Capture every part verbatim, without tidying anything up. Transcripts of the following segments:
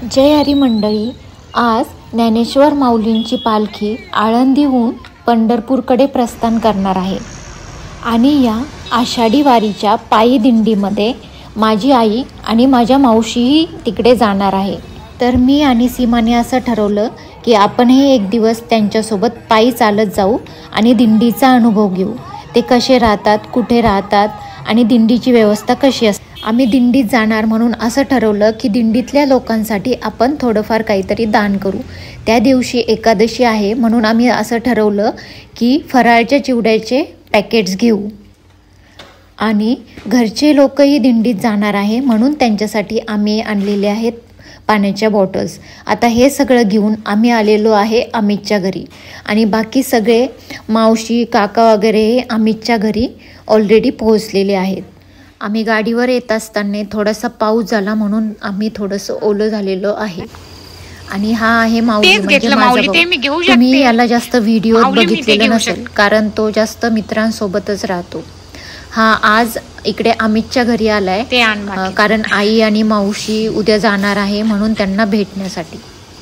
जय हरी मंडळी, आज ज्ञानेश्वर माऊलींची पालखी आळंदीहून पंढरपूरकडे प्रस्थान करणार आहे आणि या आषाढी वारीच्या पायी दिंडीमध्ये माझी आई आणि माझ्या मावशीही तिकडे जाणार आहे। तर मी आणि सीमाने असं ठरवलं की आपणही एक दिवस त्यांच्यासोबत पायी चालत जाऊ आणि दिंडीचा अनुभव घेऊ। ते कसे राहतात, कुठे राहतात आणि दिंडीची व्यवस्था कशी असते। आम्ही दिंडीत जाणार म्हणून असं ठरवलं की दिंडीतल्या लोकांसाठी आपण थोडंफार काहीतरी दान करू। त्या दिवशी एकादशी आहे म्हणून आम्ही असं ठरवलं की फराळच्या चिवड्याचे पॅकेट्स घेऊ आणि घरचे लोकही दिंडीत जाणार आहे म्हणून त्यांच्यासाठी आम्ही आणलेले आहेत पाण्याच्या बॉटल्स। आता हे सगळं घेऊन आम्ही आलेलो आहे अमितच्या घरी आणि बाकी सगळे मावशी काका वगैरे हे अमितच्या घरी ऑलरेडी पोहोचलेले आहेत। आम्ही गाडीवर येत असताना थोडासा पाऊस झाला म्हणून आम्ही थोडंसं ओलं झालेलो आहे। आणि हा आहे माऊली, म्हणजे माझा भाऊ। तुम्ही याला जास्त व्हिडिओ बघितलेला नसेल कारण तो जास्त मित्रांसोबतच राहतो। हा आज इकडे अमितच्या घरी आलाय कारण आई आणि मावशी उद्या जाणार आहे म्हणून त्यांना भेटण्यासाठी।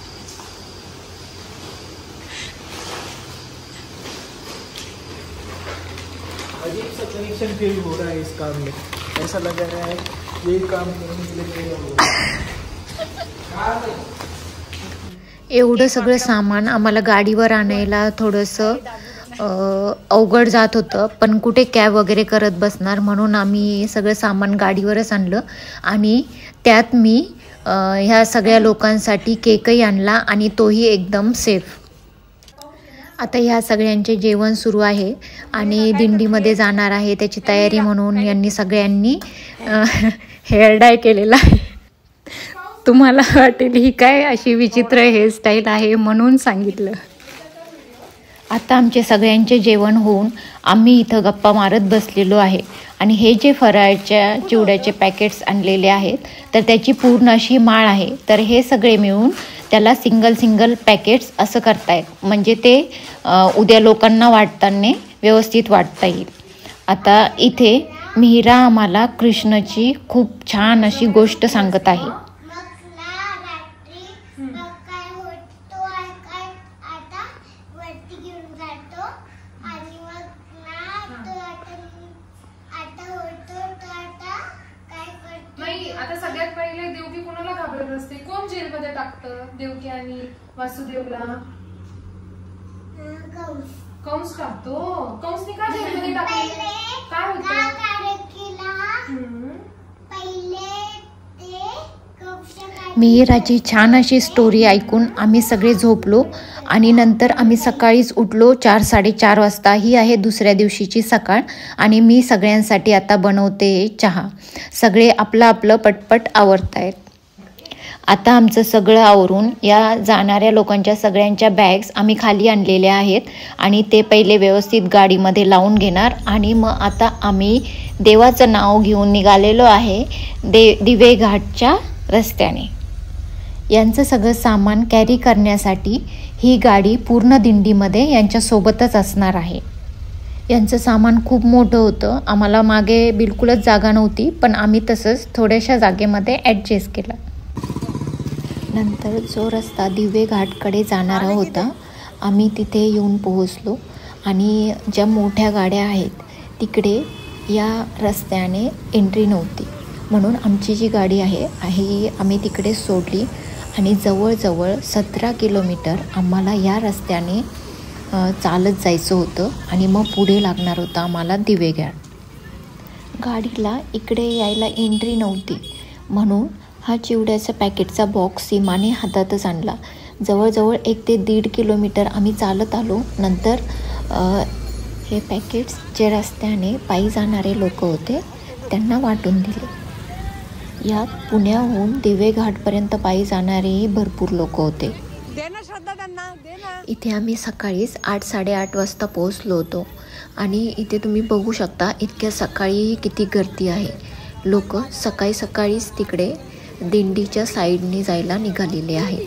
अजीब सा कनेक्शन फील हो रहा है इस काम में। ऐसा लग रहा है ये काम करने के लिए एवढं सगळं सामान आम्हाला गाडीवर आणायला थोडंसं अवघड जात होतं, पण कुठे कॅब वगैरे करत बसणार म्हणून आम्ही सगळं सामान गाडीवरच आणलं। आणि त्यात मी ह्या सगळ्या लोकांसाठी केकही आणला आणि तोही एकदम सेफ। आता ह्या सगळ्यांचे जेवण सुरू आहे आणि दिंडीमध्ये जाणार आहे त्याची तयारी म्हणून यांनी सगळ्यांनी हेअर डाय केलेला आहे। तुम्हाला वाटेल ही काय अशी विचित्र हेअरस्टाईल आहे म्हणून सांगितलं। आता आमचे सगळ्यांचे जेवण होऊन आम्ही इथं गप्पा मारत बसलेलो आहे आणि हे जे फराळच्या चिवड्याचे पॅकेट्स आणलेले आहेत तर त्याची पूर्ण अशी माळ आहे। तर हे सगळे मिळून त्याला सिंगल सिंगल पॅकेट्स असं करतायत, म्हणजे ते उद्या लोकांना वाटताना व्यवस्थित वाटता येईल। आता इथे मिहिरा आम्हाला कृष्णाची खूप छान अशी गोष्ट सांगत आहे। आता सगळ्यात पहिले देवकी कोणाला घाबरत असते? कोण जेलमध्ये टाकतं देवकी आणि वासुदेवला? कंस टाकतो। कंसने का जेलमध्ये टाकले? काय होतं? मिहिराची छान अशी स्टोरी ऐकून आम्ही सगळे झोपलो आणि नंतर आम्ही सकाळीच उठलो चार साडेचार वाजता। ही आहे दुसऱ्या दिवशीची सकाळ आणि मी सगळ्यांसाठी आता बनवते चहा। सगळे आपलं आपलं पटपट आवरतायत। आता आमचं सगळं आवरून या जाणाऱ्या लोकांच्या सगळ्यांच्या बॅग्स आम्ही खाली आणलेल्या आहेत आणि ते पहिले व्यवस्थित गाडीमध्ये लावून घेणार आणि मग आता आम्ही देवाचं नाव घेऊन निघालेलो आहे दे दिवे घाटच्या रस्त्याने। यांचं सगळं सामान कॅरी करण्यासाठी ही गाडी पूर्ण दिंडीमध्ये यांच्यासोबतच असणार आहे। यांचं सामान खूप मोठं होतं, आम्हाला मागे बिलकुलच जागा नव्हती पण आम्ही तसंच थोड्याशा जागेमध्ये ॲडजस्ट केलं। नंतर जो रस्ता दिवे घाटकडे जाणारा होता आम्ही तिथे येऊन पोहोचलो आणि ज्या मोठ्या गाड्या आहेत तिकडे या रस्त्याने एंट्री नव्हती म्हणून आमची जी गाडी आहे ही आम्ही तिकडे सोडली आणि जवळजवळ सतरा किलोमीटर आम्हाला या रस्त्याने चालत जायचं होतं आणि मग पुढे लागणार होता आम्हाला दिवेघाट। गाडीला इकडे यायला एंट्री नव्हती म्हणून हा चिवड्याचा पॅकेटचा बॉक्स सीमाने हातातच आणला। जवळजवळ एक ते दीड किलोमीटर आम्ही चालत आलो। नंतर हे पॅकेट्स जे रस्त्याने पायी जाणारे लोक होते त्यांना वाटून दिले। यात पुण्याहून दिवे घाटपर्यंत पायी जाणारेही भरपूर लोक होते। इथे आम्ही सकाळीच आठ साडेआठ वाजता पोहोचलो होतो आणि इथे तुम्ही बघू शकता इतक्या सकाळीही किती गर्दी आहे। लोक सकाळी सकाळीच तिकडे दिंडीच्या साईडने जायला निघालेले आहे।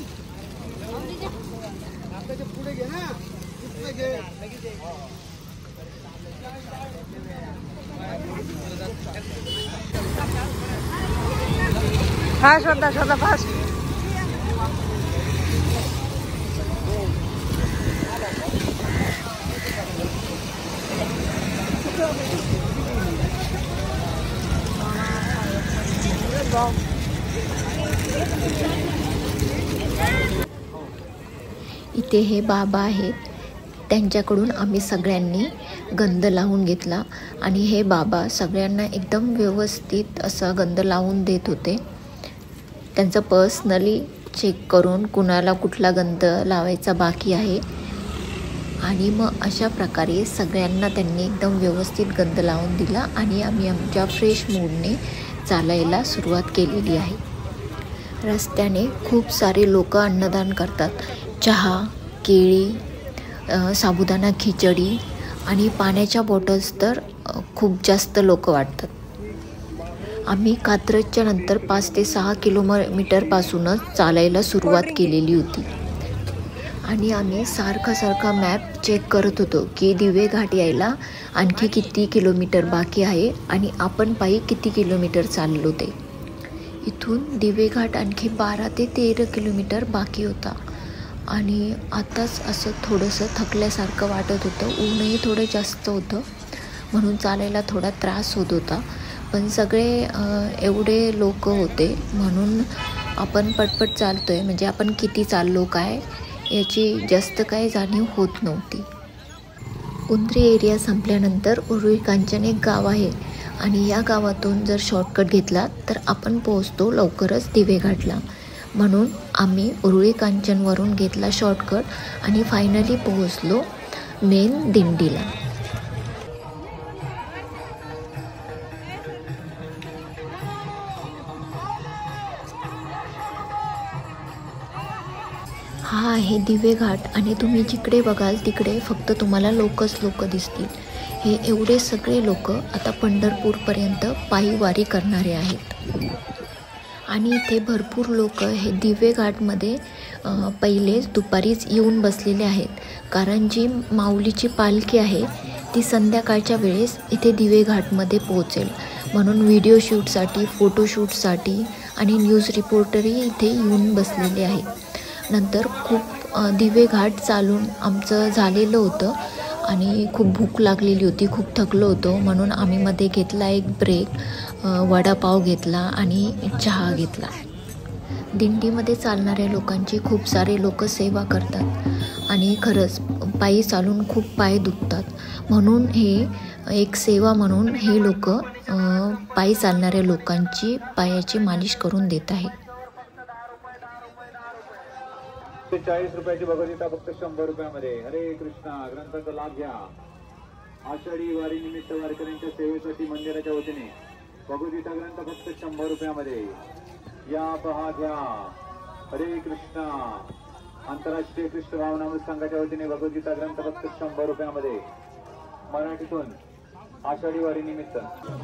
फास्ट होता श्रद्धा फास्ट। इथे हे बाबा आहेत, त्यांच्याकडून आम्ही सगळ्यांनी गंध लावून घेतला आणि हे बाबा सगळ्यांना एकदम व्यवस्थित असा गंध लावून देत होते. त्यांचं पर्सनली चेक करून कुणाला कुठला गंध लावायचा बाकी आहे आणि मग अशा प्रकारे सगळ्यांना त्यांनी एकदम व्यवस्थित गंध लावून दिला आणि आम्ही आमच्या फ्रेश मूडने चालायला सुरुवात केलेली आहे. रस्त्याने खूप सारे लोक अन्नदान करतात. चहा, केळी, साबुदाणा खिचडी आणि पाण्याच्या बॉटल्स तर खूप जास्त लोक वाटतात. आम्ही कात्रजच्या नंतर पाच ते सहा किलोमीटरपासूनच चालायला सुरुवात केलेली होती आणि आम्ही सारखा सारखा मॅप चेक करत होतो की दिवे घाट यायला आणखी किती किलोमीटर बाकी आहे आणि आपण पायी किती किलोमीटर चाललो ते. इथून दिवे घाट आणखी बारा ते तेरा किलोमीटर बाकी होता आणि आताच असं थोडंसं थकल्यासारखं वाटत होतं. ऊनही थोडं जास्त होतं म्हणून चालायला थोडा त्रास होत होता. पण सगळे एवढे लोक होते म्हणून आपण पटपट चालतो आहे, म्हणजे आपण किती चाललो काय याची जास्त काही जाणीव होत नव्हती. उंद्री एरिया संपल्यानंतर उरुळी कांचन एक गाव आहे आणि या गावातून जर शॉर्टकट घेतला तर आपण पोहोचतो लवकरच दिवे घाटला. म्हणून आम्ही उरुळी कांचनवरून घेतला शॉर्टकट आणि फायनली पोहोचलो मेन दिंडीला. हा आहे दिवे घाट आणि तुम्ही जिकडे बघाल तिकडे फक्त तुम्हाला लोकच लोक दिसतील. हे एवढे सगळे लोक आता पंढरपूरपर्यंत पायी वारी करणारे आहेत आणि इथे भरपूर लोक हे दिवे घाटमध्ये पहिलेच दुपारीच येऊन बसलेले आहेत, कारण जी माऊलीची पालखी आहे ती संध्याकाळच्या वेळेस इथे दिवे घाटमध्ये पोहोचेल म्हणून व्हिडिओ शूटसाठी, फोटोशूटसाठी आणि न्यूज रिपोर्टरही इथे येऊन बसलेले आहेत. नंतर खूप दिवे घाट चालून आमचं झालेलं होतं आणि खूप भूक लागलेली होती, खूप थकलो होतो म्हणून आम्ही मध्ये घेतला एक ब्रेक, वडापाव घेतला आणि चहा घेतला. दिंडीमध्ये चालणाऱ्या लोकांची खूप सारे लोक सेवा करतात आणि खरंच पायी चालून खूप पाय दुखतात म्हणून हे एक सेवा म्हणून हे लोक पायी चालणाऱ्या लोकांची पायाची मालिश करून देत आहेत. चाळीस रुपयाची भगवद्गीता फक्त शंभर रुपयामध्ये. हरे कृष्णा ग्रंथाचा लाभ घ्या. आषाढी वारी निमित्त वारकऱ्यांच्या सेवेसाठी मंदिराच्या वतीने भगवद्गीता ग्रंथ फक्त शंभर रुपयामध्ये. या पहा घ्या. हरे कृष्णा आंतरराष्ट्रीय कृष्ण भावनामृत संघाच्या वतीने भगवद्गीता ग्रंथ फक्त शंभर रुपयामध्ये मराठीतून आषाढी वारी निमित्त.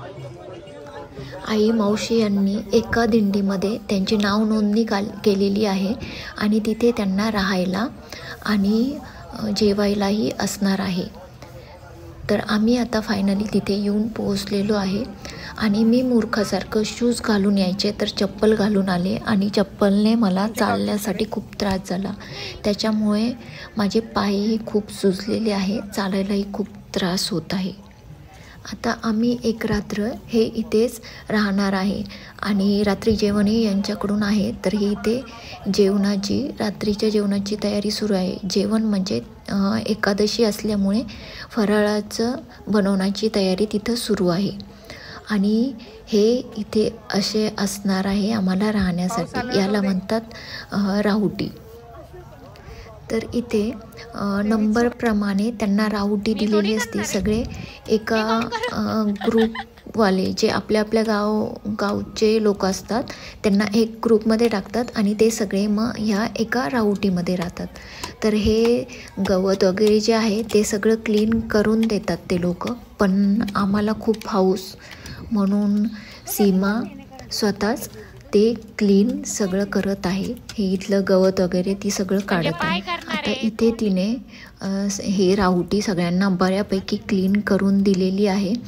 आई मावशी यांनी एका दिंडीमध्ये त्यांची नाव नोंदणी केलेली आहे आणि तिथे त्यांना राहायला आणि जेवायलाही असणार आहे. तर आम्ही आता फायनली तिथे येऊन पोहोचलेलो आहे आणि मी मूर्खासारखं शूज घालून यायचे तर चप्पल घालून आले आणि चप्पलने मला चालण्यासाठी खूप त्रास झाला. त्याच्यामुळे माझे पायही खूप सुजलेले आहे, चालायलाही खूप त्रास होत आहे. आता आम्ही एक रात्र हे इथेच राहणार आहे आणि रात्री जेवणही यांच्याकडून आहे. तर ही इथे जेवणाची रात्रीच्या जेवणाची तयारी सुरू आहे. जेवण म्हणजे एकादशी असल्यामुळे फराळाचं बनवण्याची तयारी तिथं सुरू आहे आणि हे इथे असे असणार आहे आम्हाला राहण्यासाठी. याला म्हणतात राहुटी. तर इथे नंबरप्रमाणे त्यांना राहुटी दिलेली असते. सगळे एका ग्रुपवाले जे आपल्या आपल्या गाव गावचे लोक असतात त्यांना एक ग्रुपमध्ये टाकतात आणि ते सगळे मग ह्या एका राहुटीमध्ये राहतात. तर हे गवत वगैरे जे आहे ते सगळं क्लीन करून देतात ते लोक, पण आम्हाला खूप हाऊस म्हणून सीमा स्वतःच ते क्लीन सगळं करत आहे. हे इथलं गवत वगैरे ती सगळं काढत आहे. आता इथे तिने हे राहुटी सगळ्यांना बऱ्यापैकी क्लीन करून दिलेली आहे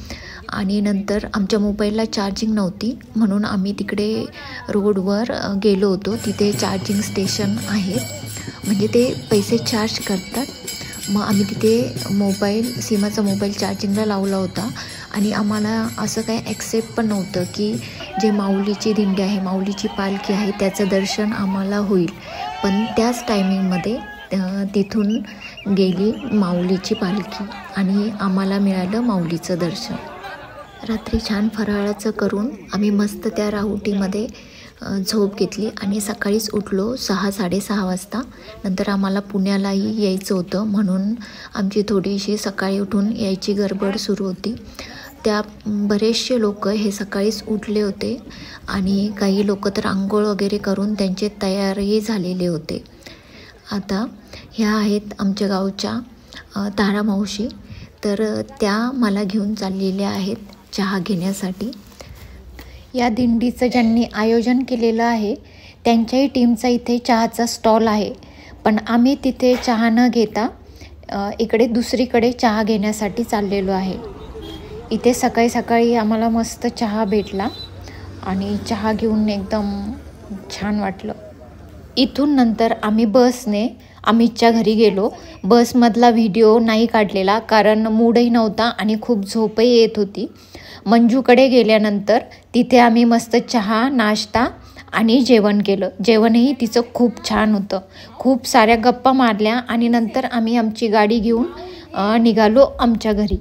आणि नंतर आमच्या मोबाईलला चार्जिंग नव्हती म्हणून आम्ही तिकडे रोडवर गेलो होतो. तिथे चार्जिंग स्टेशन आहेत म्हणजे ते पैसे चार्ज करतात. मग आम्ही तिथे मोबाईल सीमाचा मोबाईल चार्जिंगला लावला होता आणि आम्हाला असं काही ॲक्सेप्ट पण नव्हतं की जे माऊलीची दिंडी आहे, माऊलीची पालखी आहे त्याचं दर्शन आम्हाला होईल. पण त्याच टायमिंगमध्ये तिथून गेली माऊलीची पालखी आणि आम्हाला मिळालं माऊलीचं दर्शन. रात्री छान फराळाचं करून आम्ही मस्त त्या राहुटीमध्ये झोप घेतली आणि सकाळीच उठलो सहा साडेसहा वाजता. नंतर आम्हाला पुण्यालाही यायचं होतं म्हणून आमची थोडीशी सकाळी उठून यायची गडबड सुरू होती. त्या बरेचसे लोक हे सकाळीच उठले होते आणि काही लोक तर आंघोळ वगैरे करून त्यांचे तयारही झालेले होते. आता ह्या आहेत आमच्या गावच्या तारा मावशी, तर त्या मला घेऊन चाललेल्या आहेत चहा घेण्यासाठी. या दिंडीचं ज्यांनी आयोजन केलेलं आहे त्यांच्याही टीमचा इथे चहाचा स्टॉल आहे. पण आम्ही तिथे चहा न घेता इकडे दुसरीकडे चहा घेण्यासाठी चाललेलो आहे. इथे सकाळी सकाळी आम्हाला मस्त चहा भेटला आणि चहा घेऊन एकदम छान वाटलं. इथून नंतर आम्ही बसने अमितच्या घरी गेलो. बसमधला व्हिडिओ नाही काढलेला कारण मूडही नव्हता आणि खूप झोपही येत होती. मंजूकडे गेल्यानंतर तिथे आम्ही मस्त चहा, नाश्ता आणि जेवण केलं. जेवणही तिचं खूप छान होतं. खूप साऱ्या गप्पा मारल्या आणि नंतर आम्ही आमची गाडी घेऊन निघालो आमच्या घरी.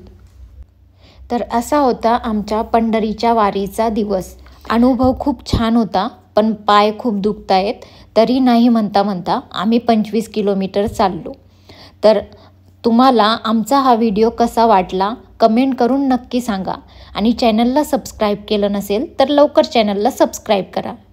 तर असा होता आमच्या पंढरीच्या वारीचा दिवस. अनुभव खूप छान होता पण पाय खूप दुखत आहेत तरी नाही म्हणता म्हणता आम्ही पंचवीस किलोमीटर चाललो. तर तुम्हाला आमचा हा व्हिडिओ कसा वाटला कमेंट करून नक्की सांगा आणि चॅनलला सबस्क्राईब केलं नसेल तर लवकर चॅनलला सबस्क्राईब करा.